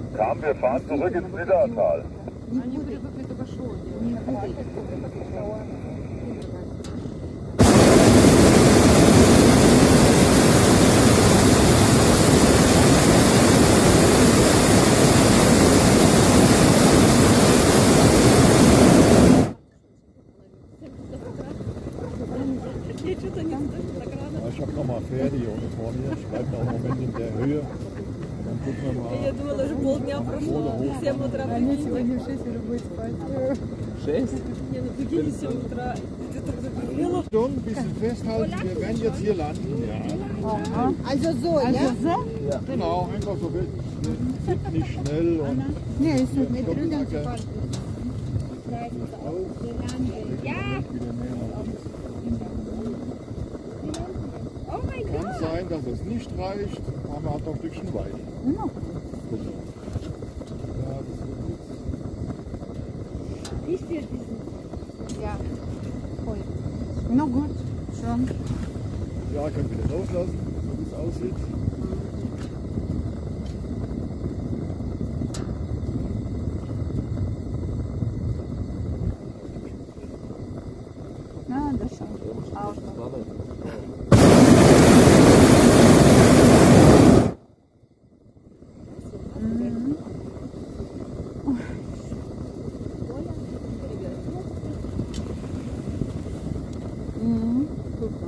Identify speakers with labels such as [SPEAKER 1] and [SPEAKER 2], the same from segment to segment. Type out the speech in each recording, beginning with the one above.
[SPEAKER 1] Kam, wir fahren zurück ins Niddertal.
[SPEAKER 2] Ich habe nochmal Pferde hier unten vor mir. Ich bleibe noch einen Moment in der Höhe. Dann gucken wir mal.
[SPEAKER 3] Я думала, уже полдня прошло. В 7 утра прикинь.
[SPEAKER 4] В 6 уже будет спать.
[SPEAKER 3] 6? Не, ну прикинь, 7 утра. Ты так заболела.
[SPEAKER 2] Ein bisschen festhalten. Wir werden jetzt hier landen. Ja.
[SPEAKER 4] Also so, ja?
[SPEAKER 2] Genau, einfach so fit, nicht schnell und
[SPEAKER 4] Nee, ist nicht mit
[SPEAKER 2] Doppelacke.
[SPEAKER 5] Ja!
[SPEAKER 2] Wieder näher nach links.
[SPEAKER 5] Oh mein
[SPEAKER 2] Kann
[SPEAKER 5] Gott!
[SPEAKER 2] sein, dass es nicht reicht, aber man hat noch ein Stückchen weiter.
[SPEAKER 4] Ну,
[SPEAKER 2] Ja, das wird nichts.
[SPEAKER 5] Wie viel diesen?
[SPEAKER 4] ja. Voll. Ну, gut, schon.
[SPEAKER 2] Ja, können wieder loslassen, so wie es aussieht.
[SPEAKER 4] Na, das schon. Auto. Super.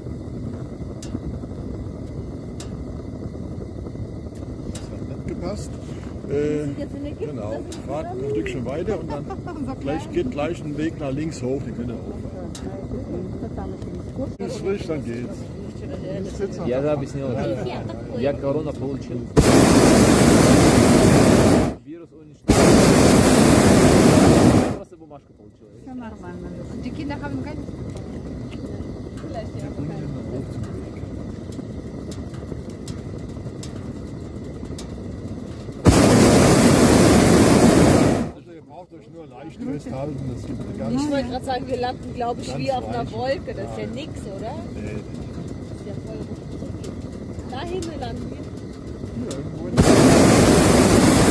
[SPEAKER 2] Das hat nicht gepasst. Genau, fahrt ein Stückchen weiter und dann geht gleich ein Weg nach links hoch, den könnt ihr hochfahren. Ist frisch, dann geht's.
[SPEAKER 6] Я же объяснил, я корона получил. Вирус уничтожен. Просто бумажку получил.
[SPEAKER 4] Все нормально.
[SPEAKER 5] Die Kinder haben kein...
[SPEAKER 3] Vielleicht ja.
[SPEAKER 2] Also ihr braucht euch nur leicht festhalten, das gibt eine ganz...
[SPEAKER 3] Ich wollte gerade sagen, wir landen, glaube ich, wie auf einer Wolke. Das ist ja nix, oder?
[SPEAKER 2] Nee,
[SPEAKER 3] Das ist ja voll ruhig. Dahin landen wir.
[SPEAKER 2] ja, irgendwo in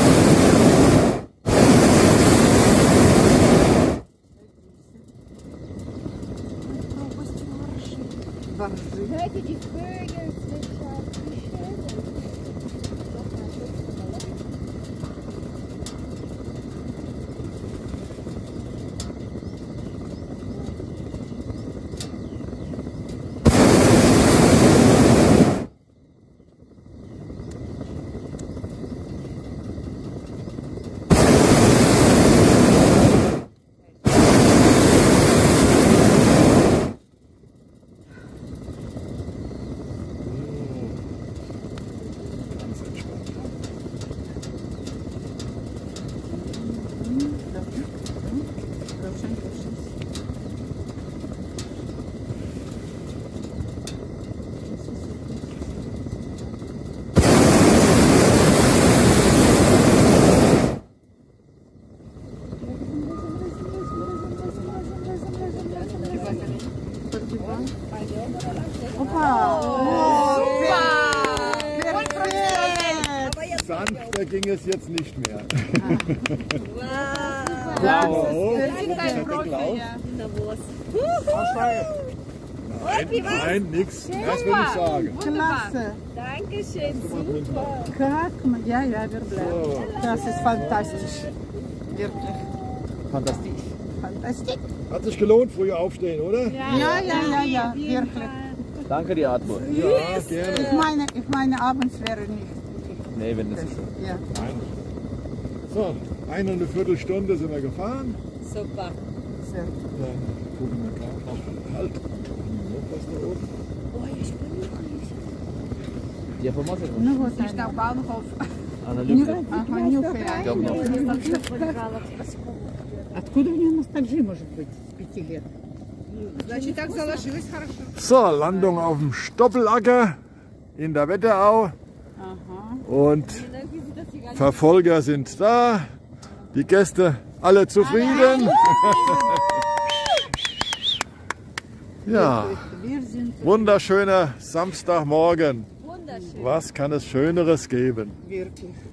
[SPEAKER 4] Боржи.
[SPEAKER 5] Hört ihr die Vögel zwitschern? Wie schön.
[SPEAKER 2] ganz entspannt. Sanfter ging es jetzt nicht mehr.
[SPEAKER 3] Wow.
[SPEAKER 2] Nein, nix. Das will ich sagen.
[SPEAKER 4] Klasse.
[SPEAKER 3] Dankeschön, super.
[SPEAKER 4] Как? Ja, wirklich.
[SPEAKER 2] So.
[SPEAKER 4] Das ist fantastisch. Wirklich.
[SPEAKER 6] Fantastisch.
[SPEAKER 4] Fantastisch.
[SPEAKER 2] Hat sich gelohnt, früher aufstehen, oder?
[SPEAKER 4] Ja, wirklich.
[SPEAKER 6] Danke dir, Atmo.
[SPEAKER 2] Ja, gerne.
[SPEAKER 4] Ich meine, abends wäre nicht.
[SPEAKER 6] Nee, wenn das ist.
[SPEAKER 4] Ja.
[SPEAKER 2] Nein. So, 1,25 Stunde sind wir gefahren.
[SPEAKER 3] Super.
[SPEAKER 4] Sehr.
[SPEAKER 2] Dann gucken wir gerade noch. Halt. Noch was da oben.
[SPEAKER 3] Ой, я еще понюхаюсь.
[SPEAKER 6] Я помазал?
[SPEAKER 4] Ну вот,
[SPEAKER 5] Ich nach Bahnhof.
[SPEAKER 6] Она любит.
[SPEAKER 4] ага, нюхай.
[SPEAKER 6] Говно.
[SPEAKER 4] Откуда у нее ностальгия может быть с 5 лет?
[SPEAKER 5] Значит, так заложилось хорошо.
[SPEAKER 2] So, Landung auf dem Stoppelacker in der Wetterau. Und Verfolger sind da. Die Gäste alle zufrieden. Ja, wunderschöner Samstagmorgen.
[SPEAKER 3] Wunderschön.
[SPEAKER 2] Was kann es Schöneres geben?
[SPEAKER 4] Wirklich.